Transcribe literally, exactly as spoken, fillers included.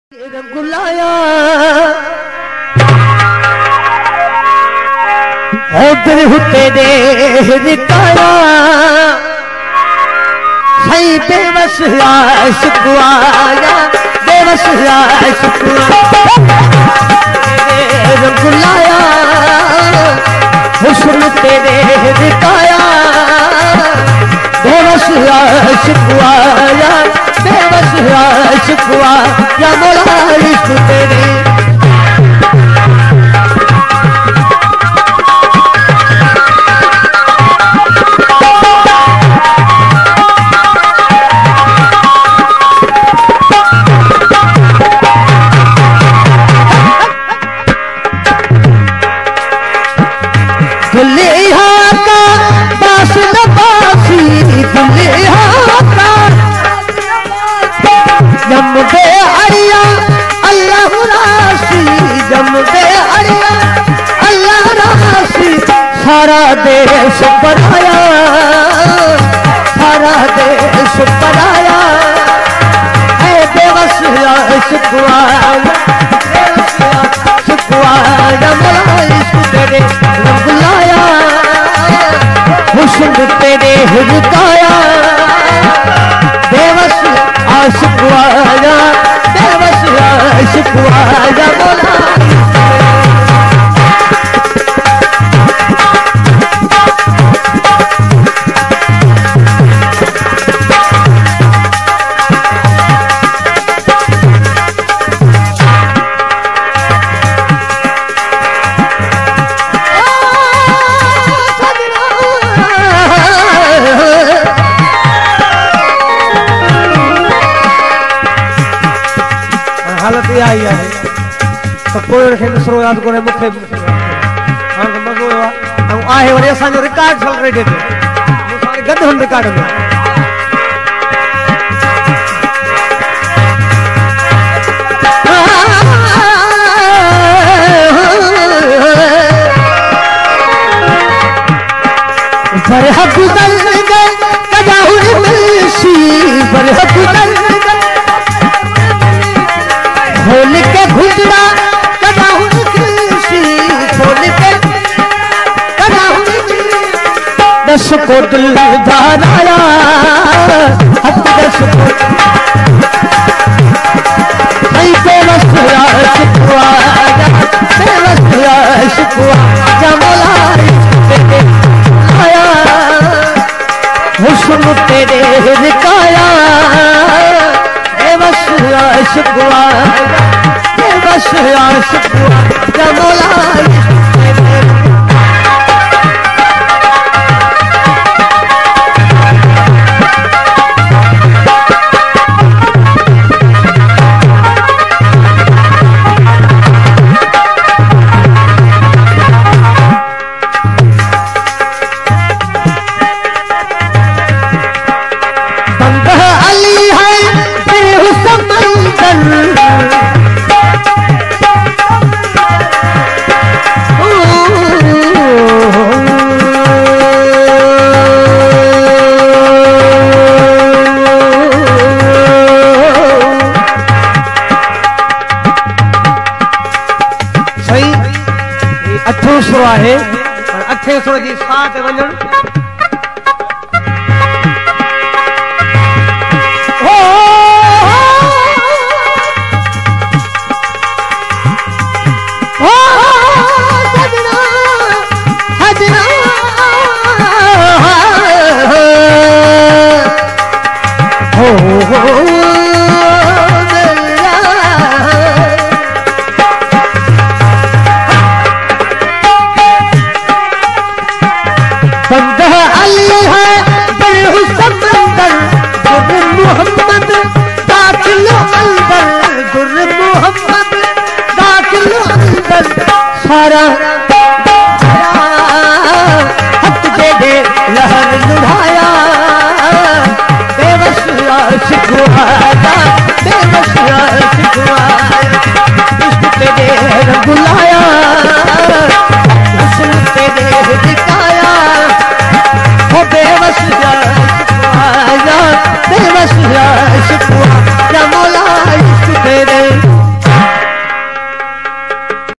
गुलाया उधर हुते दे रिकाया सही बेबस आशिक आया बेबस आशिक गुलाया हुस्न तेरे रिकाया बेबस आशिक आया बेबस आशिक आया मौला इश्क तेरे दुल्हा का बास नबासी दुल्हा का जम दे अड़िया अल्लाह रासी जम दे अड़िया अल्लाह रासी सारा देश बनाया सारा देश बनाया है बेबस आशिक आया बेबस आशिक आया मौला इश्क तेरे गुलाया हुस्न तेरे रुकाया बेबस आशिक आया बेबस आशिक आया मौला हालत ये आई है तो कोई रखे दूसरो याद करे मुखे हां तो मजो है आहे वरी असा जो रिकॉर्ड चल रहे थे वो सारे गद हम रिकॉर्ड में बरह गुजर गए कदाहुर मिलसी बरह गुजर खोल के घुटना कदाहुर कृषि खोल के कदाहुर दस को दिल दानाया अब दस को नहीं बेबस आशिक आया बेबस आशिक आया मौला आया हुस्न तेरे रिकाया बेबस आशिक आया बेबस आशिक आया मौला अठो सौ है अठे सौ जी साथ वजन सारा